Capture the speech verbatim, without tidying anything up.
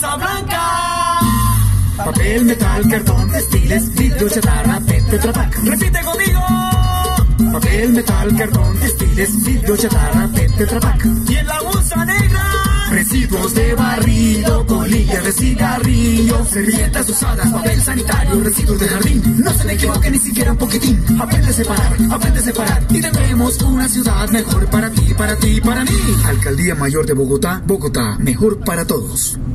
Casa Blanca. Papel, metal, cartón, textiles, vidrio, chatarra, P E T, Tetra Pak. Repite conmigo. Papel, metal, cartón, textiles, vidrio, chatarra, P E T, Tetra Pak. Y en la bolsa negra, residuos de barrido, colillas de cigarrillo, servilletas usadas, papel sanitario, residuos de jardín. No se me equivoque ni siquiera un poquitín. Aprende a separar, aprende a separar. Y tendremos una ciudad mejor para ti, para ti, para mí. Alcaldía Mayor de Bogotá, Bogotá, mejor para todos.